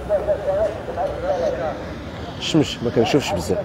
الشمس ما كنشوفش بزاف.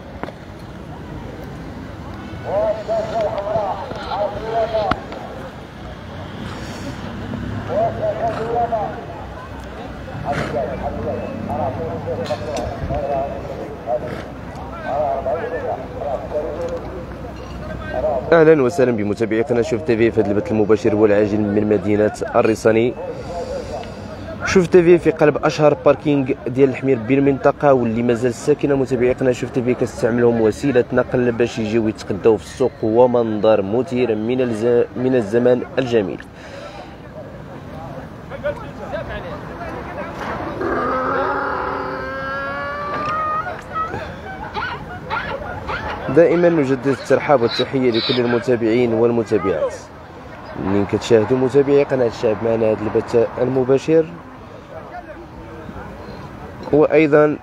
اهلا وسهلا بمتابعي قناه شوف تيفي في هذا البث المباشر والعاجل من مدينه الريساني. شوف تيفي في قلب اشهر باركينغ ديال الحمير بالمنطقه، واللي مازال الساكنه متابعي قناه شوف تيفي كتستعملهم وسيله نقل باش يجيو يتقداو في السوق، ومنظر مثير من الزمان الجميل. دائما نجدد الترحاب والتحيه لكل المتابعين والمتابعات اللي كتشاهدوا متابعي قناه الشعب معنا هذا البث المباشر، وايضا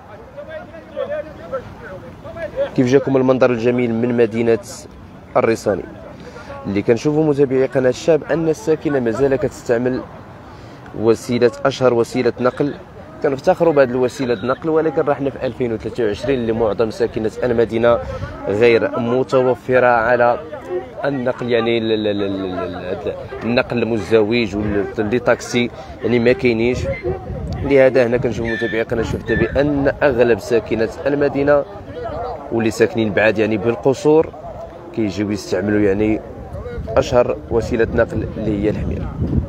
كيف جاكم المنظر الجميل من مدينه الريساني. اللي كنشوفوا متابعي قناه الشعب ان الساكنه مازال كتستعمل اشهر وسيله نقل. كنفتخروا بهذه الوسيله النقل، ولكن راحنا في 2023 اللي معظم ساكنه المدينه غير متوفره على النقل، يعني النقل المزدوج واللي طاكسي يعني ما كاينيش. لهذا هنا كنشوف متابعي قناه شوف تيفي ان اغلب ساكنه المدينه واللي ساكنين بعاد يعني بالقصور كيجيو يستعملوا يعني اشهر وسيله نقل اللي هي الحمير.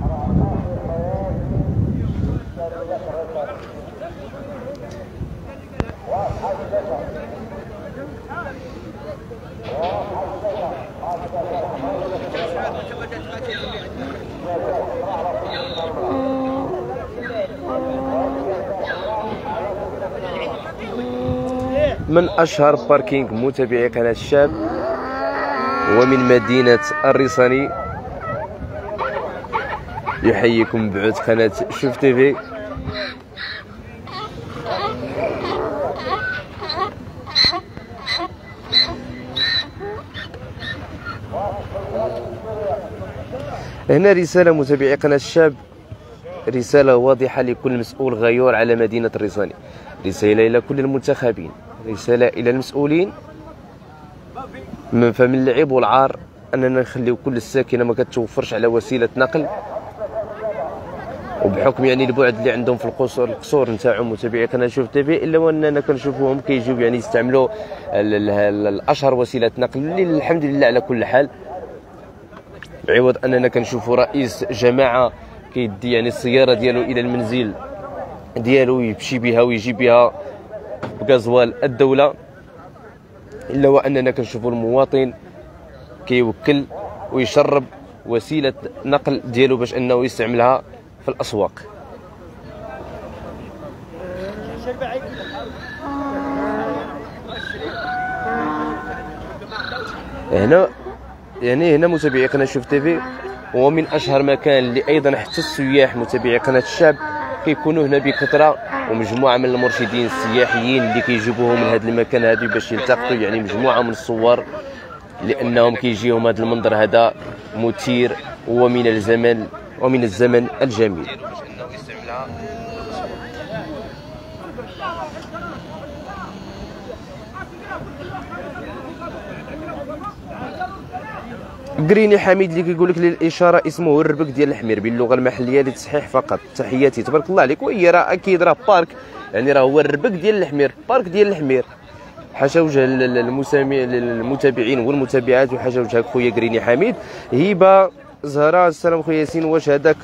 من أشهر باركينغ متابعي قناة الشاب ومن مدينة الريساني، يحييكم بعد قناة شوف تيفي. هنا رسالة متابعي قناة الشاب، رسالة واضحة لكل مسؤول غيور على مدينة الريساني، رسالة إلى كل المنتخبين، رسالة إلى المسؤولين. فمن العيب والعار أننا نخليو كل الساكنة ما كتوفرش على وسيلة نقل، وبحكم يعني البعد اللي عندهم في القصور نتاعهم متابعي قناة شوف تيفي، إلا وأننا كنشوفوهم كيجيو يعني يستعملوا الأشهر وسيلة نقل اللي الحمد لله على كل حال، بعوض أننا كنشوفوا رئيس جماعة كيدي يعني السيارة ديالو إلى المنزل ديالو يمشي بها ويجي بها بغازوال الدولة، إلا وأننا كنشوفوا المواطن كيوكل ويشرب وسيلة نقل ديالو باش أنه يستعملها في الأسواق. هنا متابعي قناة شوف تيفي هو من أشهر مكان اللي أيضا حتى السياح متابعي قناة الشعب كيكونوا هنا بكثرة، ومجموعة من المرشدين السياحيين اللي كيجيبوهم لهذا المكان هذا باش يلتقطوا يعني مجموعة من الصور، لأنهم كيجيهم هذا المنظر هذا مثير ومن الزمن الجميل. قريني حميد اللي كيقول لك للاشاره اسمه الربك ديال الحمير باللغه المحليه للتصحيح فقط، تحياتي تبارك الله عليك. وهي راه اكيد راه بارك، يعني راه هو الربك ديال الحمير، بارك ديال الحمير. حاشا وجه للمتابعين والمتابعات، وحاشا وجهك خويا قريني حميد. هبه زهراء السلام خويا ياسين، واش هذاك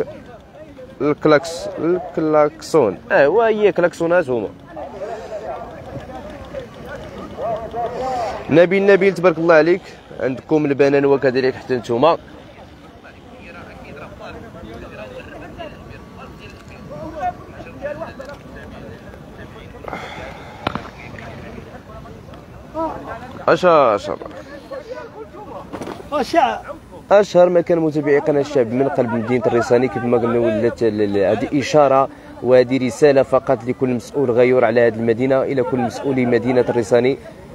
الكلاكسون؟ وهي كلاكسونات هما. نبيل تبارك الله عليك، عندكم البنان وكذلك حتى نتوما. اشهر مكان متابعي قناه الشعب من قلب مدينه الريساني، كيف ما قلنا ولات هذه اشاره وهذه رساله فقط لكل مسؤول غيور على هذه المدينه، الى كل مسؤولي مدينه الريساني.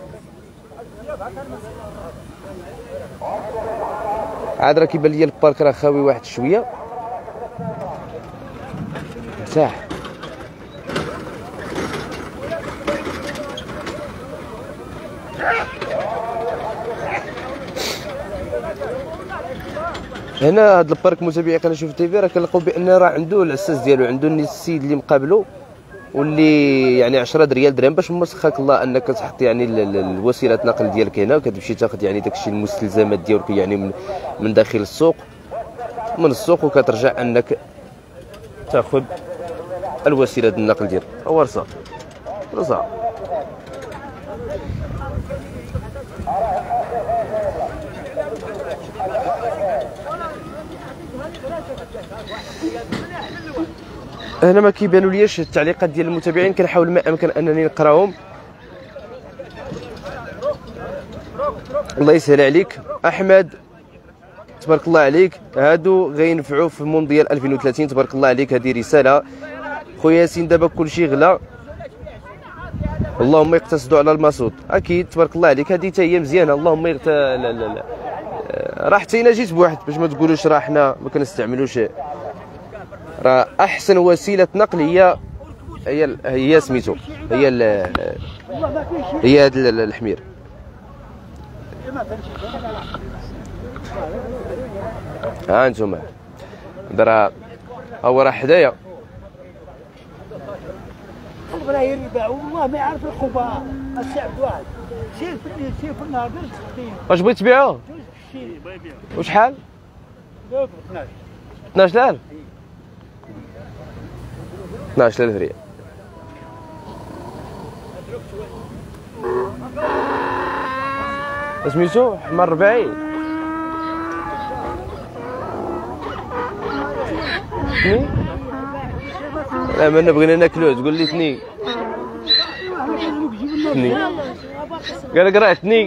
عاد راه كيبان لي البارك راه خاوي واحد شويه، صح. هنا هذا البارك متابعي قناه شوف تي في راه كنلقاو بان راه عنده العساس ديالو، عنده السيد اللي مقابلو واللي يعني 10 ريال درهم باش موسخاك الله انك تحط يعني الوسيله النقل ديالك هنا، وكتمشي تاخذ يعني داكشي المستلزمات ديالك يعني من داخل السوق، من السوق، وكترجع انك تاخذ الوسيله النقل ديالك. ورصه رصه هنا ما كيبانوا ليش التعليقات ديال المتابعين، كنحاول ما امكن انني نقراهم. الله يسهل عليك احمد، تبارك الله عليك، هادو غينفعوا في مونديال 2030، تبارك الله عليك. هذه رساله خويا ياسين، دابا كلشي غلا، اللهم يقتصدوا على الماسوط. اكيد تبارك الله عليك، هذه حتى هي مزيانه. اللهم لا لا لا راه حتى انا جيت بواحد باش ما تقولوش راه حنا ما كنستعملوش، راه احسن وسيله نقل هي سميتو هي هذا الحمير. ها انتم راه هو راه حدايا، راه يربع والله ما يعرف الخباء الشعب واحد. سير في النهار واش بغيت تبيعوه؟ وشحال؟ 12000 12000 ريال. سميتو حمار رباعي. اثنين؟ لا مانا بغينا ناكلوه، تقول لي اثنين. اثنين قال لك راه اثنين.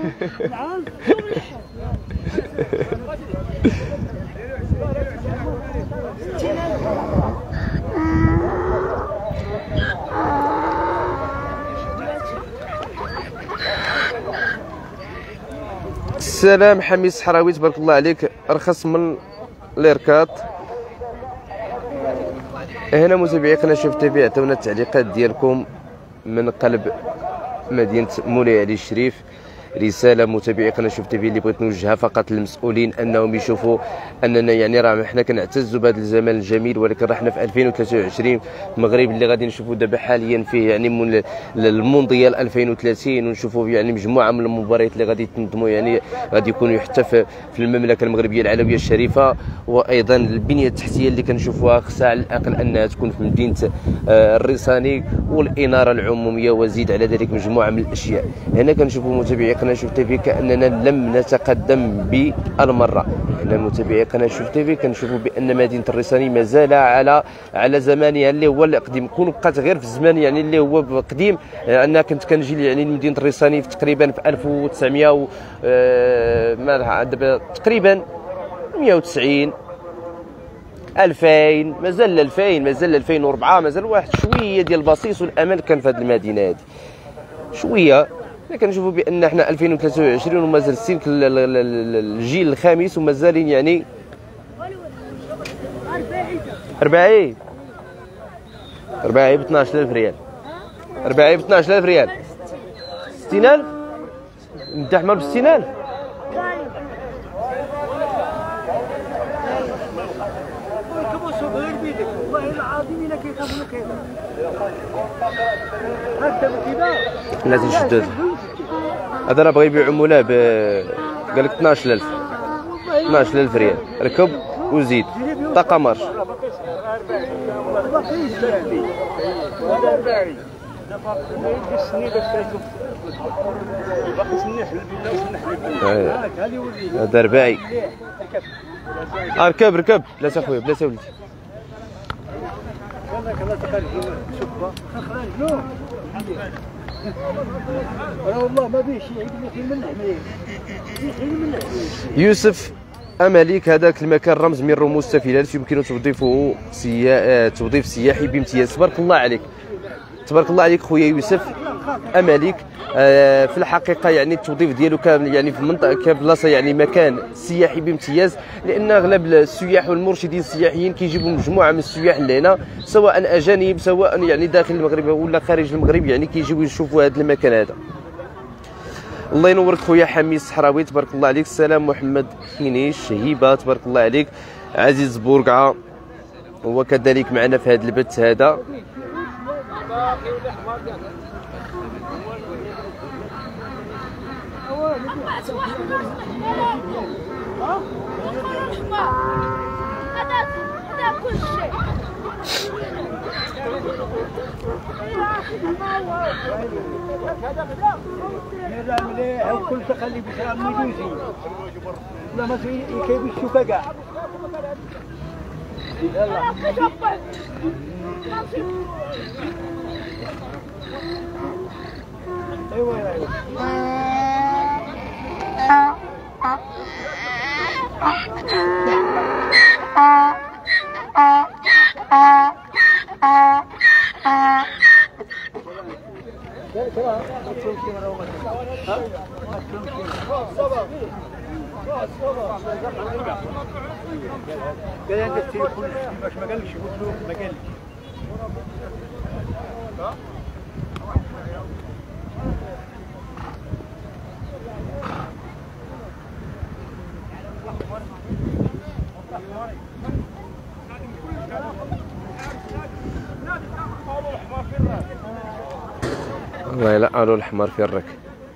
السلام حميد الصحراوي، تبارك الله عليك، ارخص من الاركاط. هنا متابعي قناه شوف تي في، عطيونا التعليقات ديالكم من قلب مدينه مولاي علي الشريف. رساله متابعي قناه شوف تي في اللي بغيت نوجهها فقط للمسؤولين، انهم يشوفوا اننا يعني راه حنا كنعتزوا بهذا الزمان الجميل، ولكن راه حنا في 2023 المغرب اللي غادي نشوفوا دابا حاليا فيه يعني من المونديال 2030، ونشوفوا يعني مجموعه من المباريات اللي غادي تنظموا، يعني غادي يكونوا حتى في المملكه المغربيه العلويه الشريفه. وايضا البنيه التحتيه اللي كنشوفوها خصها على الاقل انها تكون في مدينه الريساني، والاناره العموميه، وزيد على ذلك مجموعه من الاشياء. هنا كنشوفوا متابعي قناه شوف تي في كاننا لم نتقدم بالمره. هنا متابعي قناه شوف تي في كنشوفوا بان مدينه الريساني مازال على زمانها اللي هو القديم، كون بقات غير في الزمان يعني اللي هو قديم. انا كنت كنجي يعني لمدينه الريساني في تقريبا في 1900 دابا تقريبا 190 2000 مازال 2000 مازال 2004 مازال واحد شويه ديال البصيص والامان كان في هذه المدينه هذه شويه. كنشوفوا بان حنا 2023 ومازال السلك الجيل الخامس ومازالين يعني 40 ب 12000 ريال، 40 ب 12000 ريال، 60000 انت حمار ب 60000. لازم نشدو هذا راه بغا يبيعو مولا قال لك 12000 ريال، ركب وزيد طاقه مارش. هذا رباعي. ركب بلاش اخويا بلاش ولدي. والله ما بيه شي يوسف أماليك، هذاك المكان رمز من رموز السفينة يمكن توظيفه توظيف سياحي بامتياز. تبارك الله عليك، تبارك الله عليك خويا يوسف أماليك. في الحقيقه يعني التوظيف ديالو كان يعني في منطقه كبلاصه يعني مكان سياحي بامتياز، لان اغلب السياح والمرشدين السياحيين كيجيبوا مجموعه من السياح لهنا، سواء اجانب سواء يعني داخل المغرب ولا خارج المغرب، يعني كيجيو يشوفوا هذا المكان هذا. الله ينورك خويا حميد الصحراوي، تبارك الله عليك. السلام محمد خنيش هبه، تبارك الله عليك. عزيز بورقعه هو كذلك معنا في هذا البث هذا. هذا كل شيء. مليح وكل شيء خلي بشرب ميدوزي لا ما في كيف الشوكة كاع. يلا ايوه ايوه قال عندك تليفون باش ما قالكش قلت له ما قالش. والله لا قالوا الحمار في الرك.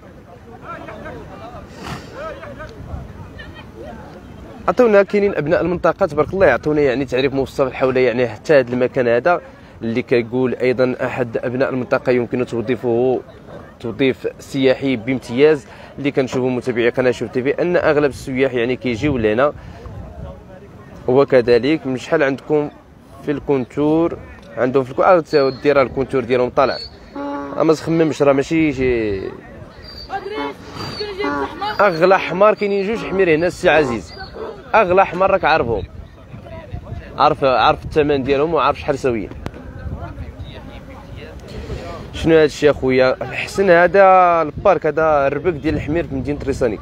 عطونا كاينين ابناء المنطقه تبارك الله يعطونا يعني تعريف مبسط حول يعني حتى هذا المكان هذا اللي كيقول ايضا احد ابناء المنطقه يمكن توظيفه توظيف سياحي بامتياز. اللي كنشوفوا متابعي قناه شوف تيفي ان اغلب السياح يعني كيجيو لهنا. وكذلك من شحال عندكم في الكونتور عندهم في دير الكونتور ديالهم طالع ما تخممش راه ماشي شي اغلى حمار. كاينين جوج حمير هنا السي عزيز، اغلى حمار راك عارفهم، عارف الثمن ديالهم وعارف شحال ساويين. شنو هذا الشيء اخويا الحسن؟ هذا البارك هذا الربك ديال الحمير في مدينه ريساني.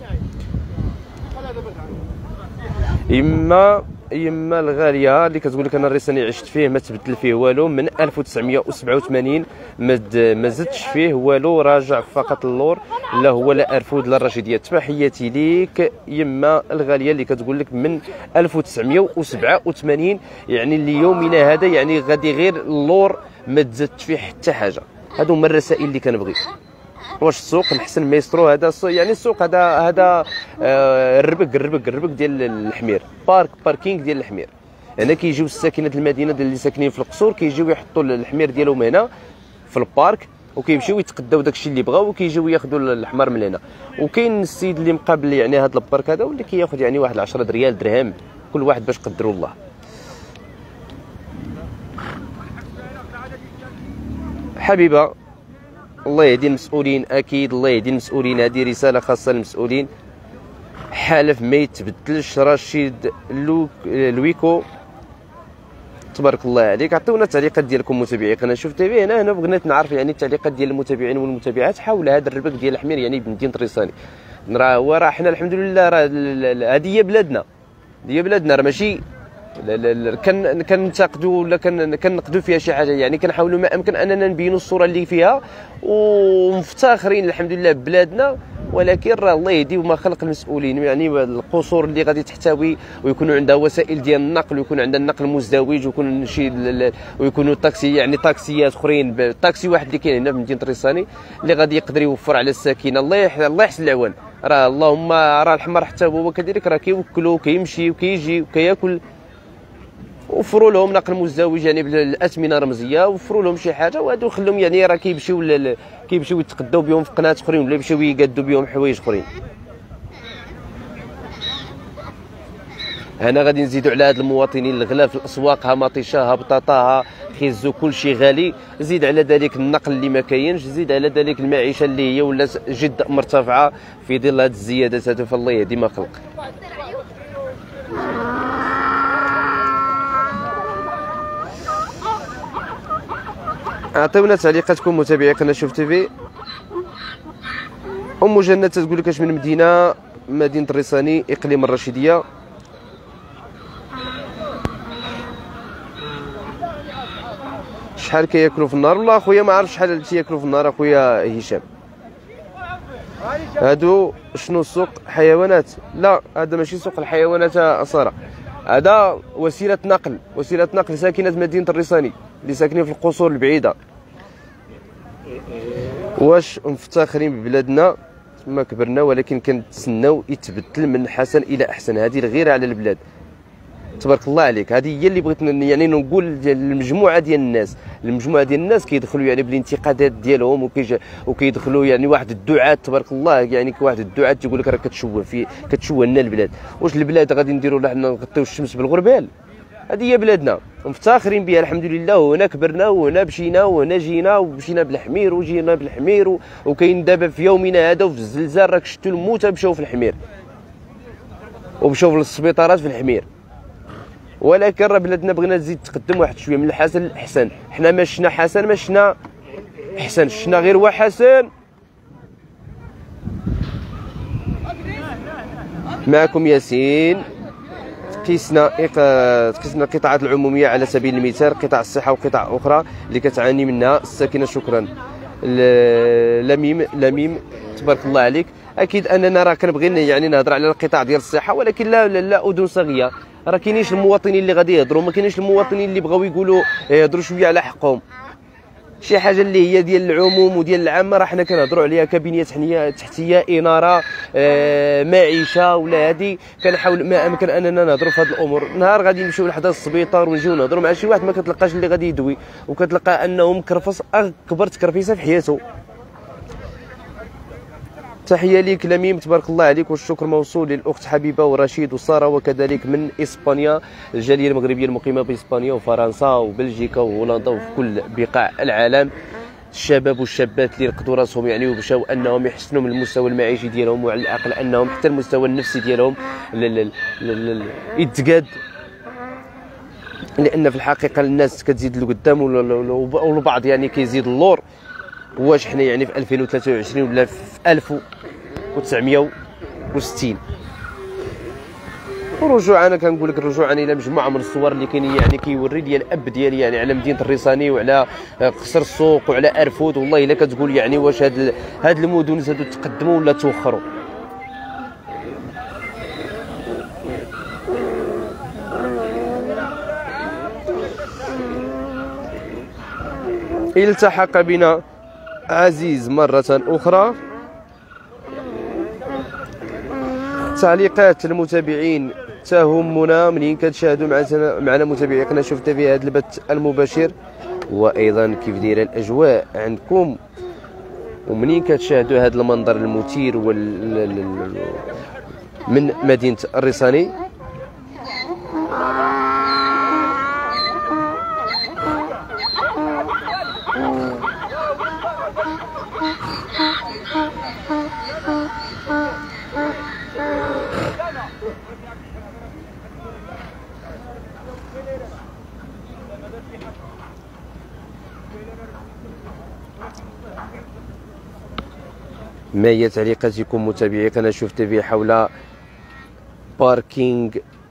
يما الغاليه اللي كتقول لك انا الريساني عشت فيه ما تبدل فيه والو من 1987 ما زدتش فيه والو، راجع فقط اللور لا هو لا ارفود لا الرشيديه. تحياتي ليك يما الغاليه اللي كتقول لك من 1987 يعني ليومنا هذا يعني غادي غير اللور ما تزادش فيه حتى حاجه. هادو هما الرسائل اللي كنبغي. واش السوق الحسن مايسترو هذا يعني السوق هذا الربك ديال الحمير، باركينغ ديال الحمير. هنا كيجيو الساكنه المدينه اللي ساكنين في القصور كيجيو يحطوا الحمير ديالهم هنا في البارك وكيمشيو يتقداو داكشي اللي بغاو وكيجيو ياخذوا الحمار من هنا. وكاين السيد اللي مقابل يعني هذا البارك هذا واللي كياخذ يعني واحد 10 ريال درهم كل واحد باش قدروا الله. حبيبه الله يهدي المسؤولين، اكيد الله يهدي المسؤولين. هذه رساله خاصه للمسؤولين. حلف ما يتبدلش. رشيد لويكو تبارك الله عليك. عطيونا التعليقات ديالكم متابعي قناه شوف تيفي. هنا بغيت نعرف يعني التعليقات ديال المتابعين والمتابعات حول هذا الربك ديال الحمير يعني بمدينه ريساني. راه حنا الحمد لله راه هذه هي بلادنا، راه ماشي كننتقدوا ولا كنقدوا فيها شي حاجه. يعني كنحاولوا ما امكن اننا نبينوا الصوره اللي فيها ومفتخرين الحمد لله ببلادنا. ولكن راه الله يهدي وما خلق المسؤولين يعني القصور اللي غادي تحتوي ويكونوا عندها وسائل ديال النقل ويكون عندها النقل المزدوج ويكون شي ويكونوا طاكسي يعني طاكسيات اخرين. طاكسي واحد اللي كاين هنا في مدينه ريساني اللي غادي يقدر يوفر على الساكنه. الله يحسن العوان. راه اللهم راه الحمار حتى هو كذلك راه كيوكلوا وكيمشي وكيجي وكياكل. وفروا لهم نقل مزدوج يعني بالاثمنه رمزيه، وفروا لهم شي حاجه وهادو خلوهم يعني راه كيمشيو يتقداو بهم في قناه اخرين ولا يمشيو يقادوا بهم حوايج اخرين. هنا غادي نزيدوا على هاد المواطنين الغلا في الاسواق، ها مطيشه ها بطاطا ها خيزو كلشي غالي. زيد على ذلك النقل اللي ما كاينش، زيد على ذلك المعيشه اللي هي ولات جد مرتفعه في ظل هاد الزيادات هادو. فالله يهدي ما خلق. عطيونا تعليقاتكم متابعي قناه شوف تيفي. ام جنة تقول لك اش من مدينه الريساني اقليم الرشيديه. شحال كياكلوا في النهار؟ والله اخويا ما عرفتش شحال تياكلوا في النهار اخويا هشام. هادو شنو سوق حيوانات؟ لا، هذا ماشي سوق الحيوانات أسارة، هذا وسيلة نقل ساكنة مدينة الريساني اللي ساكنين في القصور البعيدة. واش مفتخرين ببلادنا؟ ما كبرنا، ولكن كنتسناو يتبدل من حسن الى احسن. هذه الغيره على البلاد، تبارك الله عليك. هذه هي اللي بغيت يعني نقول للمجموعه ديال الناس، كيدخلوا يعني بالانتقادات ديالهم وكيدخلوا يعني واحد الدعاة، تبارك الله، يعني واحد الدعاة تيقول لك راه كتشوه لنا البلاد. واش البلاد غادي نديروا لها حنا نغطيو الشمس بالغربال؟ هذه هي بلادنا مفتخرين بها الحمد لله، وهنا كبرنا وهنا مشينا وهنا جينا ومشينا بالحمير وجينا بالحمير، وكاين دابا في يومنا هذا وفي الزلزال راك شفتوا الموتى مشاو في الحمير ومشاو للسبيطارات في الحمير. ولكن راه بلادنا بغينا تزيد تقدم واحد شويه من الحسن للاحسن. حنا ما شفنا حسن، ما شفنا احسن، شفنا غير وحسن. معكم ياسين. قسنا القطاعات العموميه على سبيل المثال قطاع الصحه وقطاع اخرى اللي كتعاني منها الساكنه. شكرا لميم تبارك الله عليك. اكيد اننا راه كنبغي يعني نهضر على القطاع ديال الصحه، ولكن لا اذن صاغيه. راه كاينينش المواطنين اللي غادي يهضروا، ما كاينينش المواطنين اللي بغاو يهضروا شويه على حقهم. شي حاجه اللي هي ديال العموم وديال العامه راه حنا كنهضروا عليها كبنيه تحتيه، اناره، معيشه، ولا هذه كنحاول ما امكن اننا نهضروا في هذه الامور. نهار غادي نمشيو لحدا السبيطار ونجيو نهضروا مع شي واحد ما كتلقاش اللي غادي يدوي، وكتلقى انه مكرفص اكبر تكرفيسه في حياته. تحيه ليك لميم تبارك الله عليك، والشكر موصول للاخت حبيبه ورشيد وساره، وكذلك من اسبانيا الجاليه المغربيه المقيمه باسبانيا وفرنسا وبلجيكا وهولندا وفي كل بقاع العالم. الشباب والشابات اللي رقدوا راسهم يعني ومشاو انهم يحسنوا من المستوى المعيشي ديالهم، وعلى الاقل انهم حتى المستوى النفسي ديالهم يتقاد، لان في الحقيقه الناس كتزيد لقدام والبعض يعني كيزيد اللور. واش حنا يعني في 2023 ولا في 1960؟ ورجوعا كنقول لك رجوعا الى مجموعه من الصور اللي كاينين يعني كيوري لي الاب ديالي يعني على مدينه الريساني وعلى قصر السوق وعلى ارفود. والله الا كتقول يعني واش هاد المدن زادوا تقدموا ولا توخروا. التحق بنا عزيز مرة أخرى. تعليقات المتابعين تهمنا منين كتشاهدوا معنا متابعي قناة شوف تيفي هذا البث المباشر، وأيضا كيف دايره الأجواء عندكم ومنين كتشاهدوا هذا المنظر المثير من مدينة الريساني. ما هي تعليقاتكم متابعي قناة شوف تيفي حول باركينغ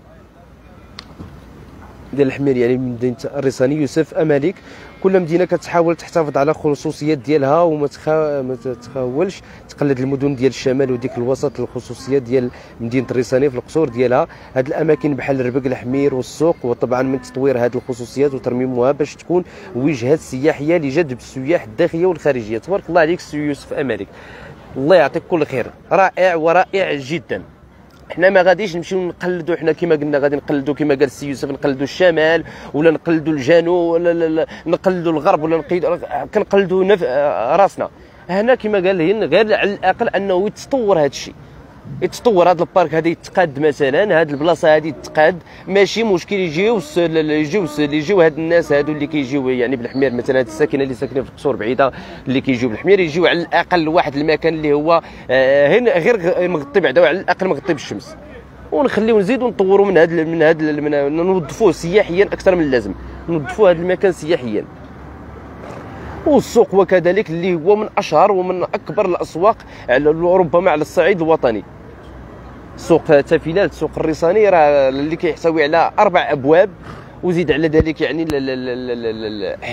ديال الحمير يعني مدينة الريساني؟ يوسف أماليك. كل مدينة كتحاول تحتفظ على الخصوصيات ديالها وما تخاولش تقلد المدن ديال الشمال وديك الوسط الخصوصيات ديال مدينة الريساني في القصور ديالها. هاد الأماكن بحال الربق الحمير والسوق، وطبعا من تطوير هاد الخصوصيات وترميمها باش تكون وجهات سياحية لجذب السياح الداخلية والخارجية. تبارك الله عليك سي يوسف أماليك، الله يعطيك كل خير، رائع ورائع جدا. حنا ما غاديش نمشيو نقلدوا، حنا كما قلنا غادي نقلدوا كما قال السي يوسف، نقلدوا الشمال ولا نقلدوا الجنوب ولا نقلدوا الغرب ولا كنقلدوا راسنا. هنا كما قال غير على الاقل انه يتطور هذا الشيء، يتطور هذا البارك هذا يتقاد، مثلا هذه البلاصه هذه تقاد، ماشي مشكل يجيو هاد الناس هادو اللي كيجيو يعني بالحمير، مثلا هاد الساكنه اللي ساكنه في القصور بعيده اللي كيجيو بالحمير يجيو على الاقل واحد المكان اللي هو هنا غير مغطي بعدا، على الاقل مغطي بالشمس، ونخليو نزيدو نطوروا من نوظفوه سياحيا اكثر من اللازم، نوظفوا هذا المكان سياحيا. والسوق وكذلك اللي هو من اشهر ومن اكبر الاسواق ربما على الصعيد الوطني. سوق تافيلات، سوق الريساني راه اللي كيحتوي على 4 ابواب، وزيد على ذلك يعني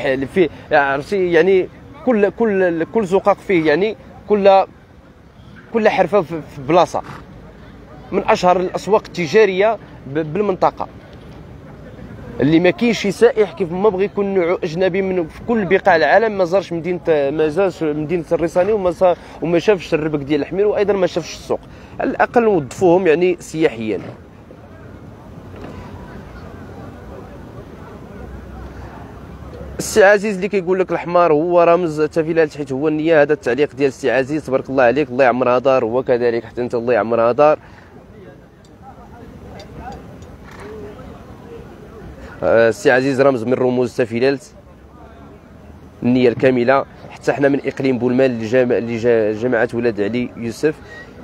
فيه عرفتي يعني كل زقاق فيه يعني كل كل حرفه في بلاصه، من اشهر الاسواق التجاريه بالمنطقه، اللي ما كاينش شي سائح كيف ما بغى يكون نوع اجنبي من في كل بقاع العالم ما زارش مدينه الريساني وما شافش الربك ديال الحمير، وايضا ما شافش السوق. على الاقل نوظفوهم يعني سياحيا. السي عزيز اللي كيقول لك الحمار هو رمز تفيلات حيت هو النيه، هذا التعليق ديال السي عزيز، تبارك الله عليك، الله يعمرها دار، وكذلك حتى انت الله يعمرها دار. السي عزيز رمز من رموز تفيلات، النيه الكامله. حتى حنا من اقليم بولمال اللي جماعه ولاد علي يوسف،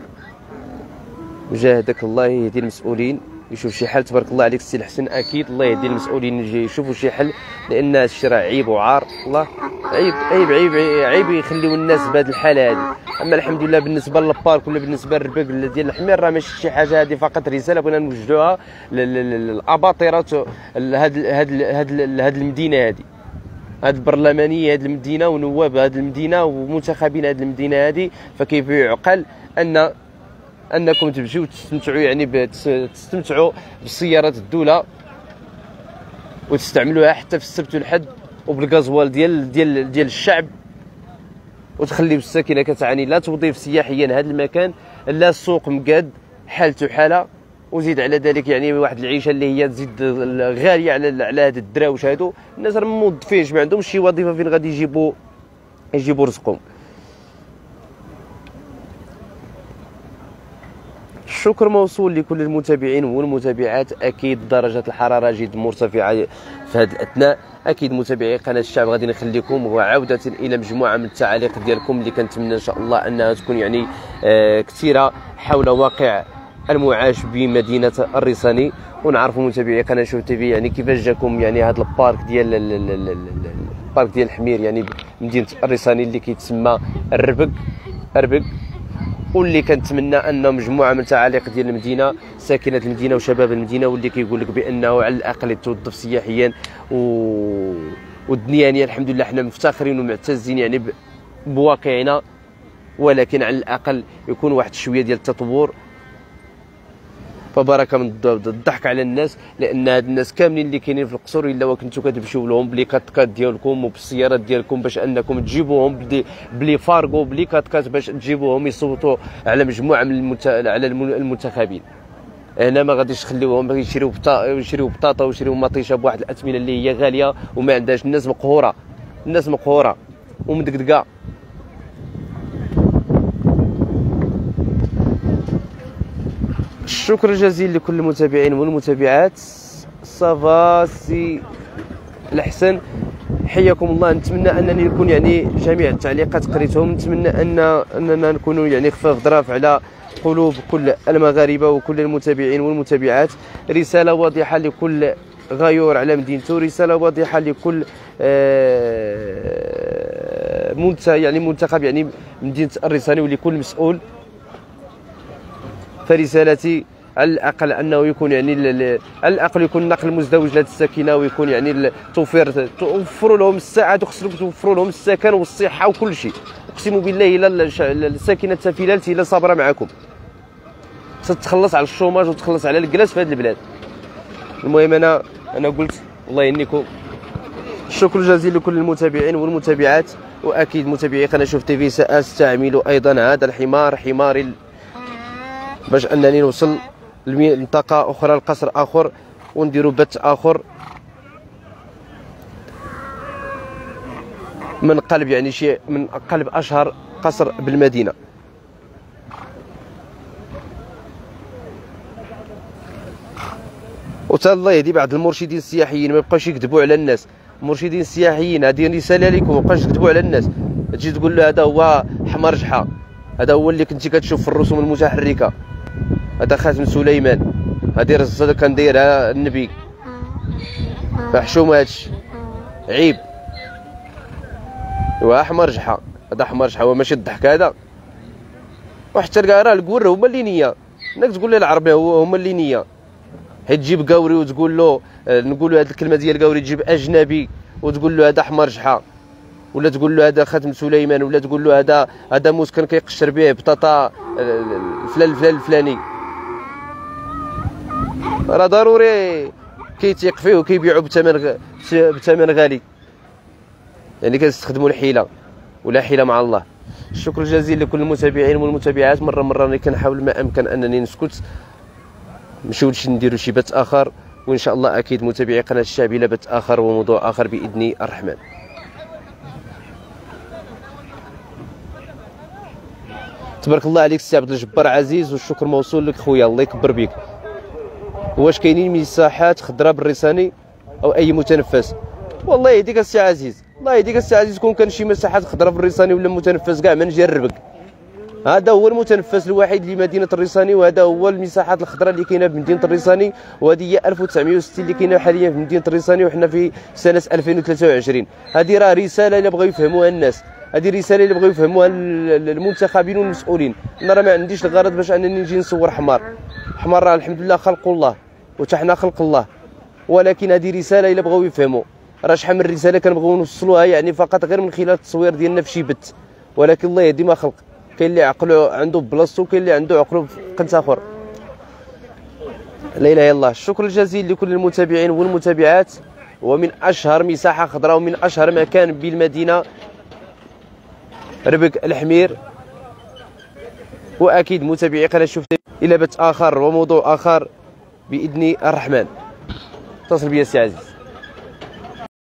مجاهدك الله يهدي المسؤولين يشوف شي حل. تبارك الله عليك السي الحسن، اكيد الله يهدي المسؤولين يجي يشوفوا شي حل، لان هذا الشيء راه عيب وعار. الله عيب عيب عيب عيب يخليو الناس بهذه الحاله هذه. اما الحمد لله بالنسبه للبارك ولا بالنسبه للربك ديال الحمير راه ماشي شي حاجه، هذه فقط رساله بغينا نوجهوها للاباطره هاد المدينه هذه، هاد البرلمانيه هاد المدينه ونواب هاد المدينه ومنتخبين هاد المدينه هذه. فكيف يعقل انكم تمشيو تستمتعوا يعني تستمتعوا بسيارات الدوله وتستعملوها حتى في السبت والحد وبالغازوال ديال الشعب، وتخليو الساكنه كتعاني لا توظيف سياحيا هذا المكان، لا السوق مقاد حالته حاله، وزيد على ذلك يعني واحد العيشه اللي هي تزيد غاليه على هاد الدراوش هادو. الناس راه موظفينش، ما عندهمش شي وظيفه فين غادي يجيبوا رزقهم. الشكر موصول لكل المتابعين والمتابعات. اكيد درجه الحراره جد مرتفعه في هذه الاثناء. اكيد متابعي قناه الشعب غادي نخليكم وعوده الى مجموعه من التعاليق ديالكم اللي كنتمنى ان شاء الله انها تكون يعني كثيره حول واقع المعاش بمدينه الريساني، ونعرفوا متابعي قناه شوف تي في يعني كيفاش جاكم يعني هذا البارك ديال البارك ديال الحمير يعني مدينه الريساني اللي كيتسمى الربك، واللي كنتمنى ان مجموعه من تعاليق ديال المدينه، ساكنه المدينه وشباب المدينه، واللي كيقول لك بانه على الاقل يتوظف سياحيا والدنيا الحمد لله حنا مفتخرين ومعتزين يعني بواقعنا، ولكن على الاقل يكون واحد شويه ديال التطور. فبركه من الضحك على الناس، لان هاد الناس كاملين اللي كاينين في القصور الا كنتو كتمشيو لهم بلي كاتكات ديالكم وبالسيارات ديالكم باش انكم تجيبوهم بلي فارغو بلي كاتكات باش تجيبوهم يصوتوا على مجموعه من على المنتخبين. هنا ما غاديش تخليوهم يشريو بطاطا ويشريو مطيشه بواحد الاثمنه اللي هي غاليه وما عندهاش. الناس مقهوره ومدقدقه. الشكر الجزيل لكل المتابعين والمتابعات. صافا سي الحسن، حياكم الله. نتمنى انني نكون يعني جميع التعليقات قريتهم، نتمنى اننا نكونوا يعني خفاف ظراف على قلوب كل المغاربه وكل المتابعين والمتابعات. رساله واضحه لكل غيور على مدينته، رساله واضحه لكل منتخب يعني مدينه الريساني ولكل مسؤول. فرسالتي على الاقل انه يكون يعني على الاقل يكون نقل مزدوج لهذه الساكنه، ويكون يعني توفروا لهم الساعات، وخصكم توفروا لهم السكن والصحه وكل شيء. اقسم بالله الا الساكنه تفيلات الا صابره معكم ستتخلص على الشوماج وتخلص على الجلاس في هذه البلاد. المهم انا قلت الله يهنيكم. الشكر الجزيل لكل المتابعين والمتابعات، واكيد متابعي قناه شوف تي في ساستعمل ايضا هذا الحمار حماري باش انني نوصل لمنطقه اخرى، لقصر اخر، ونديروا بث اخر من قلب يعني شيء من قلب اشهر قصر بالمدينه. وتا الله يهدي بعض المرشدين السياحيين ما يبقاوش يكذبوا على الناس. مرشدين سياحيين هذه رساله لكم، ما بقاش تكذبوا على الناس. تجي تقول له هذا هو حمار جحا، هذا هو اللي كنتي كتشوف في الرسوم المتحركه، هذا خاتم سليمان، هذه رزه كان دايرها النبي. فحشوم هادشي عيب. ايوا حمار جحا، هذا حمار جحا، هو ماشي الضحك هذا. وحتى راه الكور هما اللي نيه، انك تقول له العربي هما اللي نيه. حيت تجيب قاوري وتقول له نقولوا هذه الكلمه ديال قاوري، تجيب اجنبي وتقول له هذا حمار جحا، ولا تقول له هذا خاتم سليمان، ولا تقول له هذا مسكن كيقشر به بطاطا فلان الفلاني، راه ضروري كيتيق فيه وكيبيعوا بثمن غالي، يعني كنستخدموا الحيله ولا حيله مع الله. الشكر الجزيل لكل المتابعين والمتابعات. مره راني كنحاول ما امكن انني نسكت، نمشيو نديروا شي بث اخر، وان شاء الله اكيد متابعي قناه الشعبيه بث اخر وموضوع اخر باذن الرحمن. تبارك الله عليك السي عبد الجبار عزيز، والشكر موصول لك خويا، الله يكبر بك. واش كاينين مساحات خضراء بالريساني او اي متنفس؟ والله يهديك السي عزيز، الله يهديك السي عزيز، كون كان شي مساحات خضراء بالريساني ولا متنفس كاع ما نجربك. هذا هو المتنفس الوحيد لمدينه الريساني، وهذا هو المساحات الخضراء اللي كاينه بمدينه الريساني، وهذه هي 1960 اللي كاينه حاليا في مدينه الريساني، وحنا في سنه 2023. هذه راه رساله اللي بغاو يفهموها الناس، هذه رساله اللي بغاو يفهموها المنتخبين والمسؤولين. انا راه ما عنديش الغرض باش انني نجي نصور حمار راه الحمد لله خلق الله وتا حنا خلق الله، ولكن هذه رساله الا بغاو يفهموا. راه شحال من رساله كنبغيو نوصلوها يعني فقط غير من خلال التصوير ديالنا في شي بث، ولكن الله يهدي ما خلق. كاين اللي عقله عنده بلاصتو، كاين اللي عنده عقله في قنت اخر. لا اله الا الله. الشكر الجزيل لكل المتابعين والمتابعات. ومن اشهر مساحه خضراء ومن اشهر مكان بالمدينه ربك الحمير. واكيد متابعي قناه شوف الى بث اخر وموضوع اخر باذن الرحمن. اتصل بيا السي عزيز.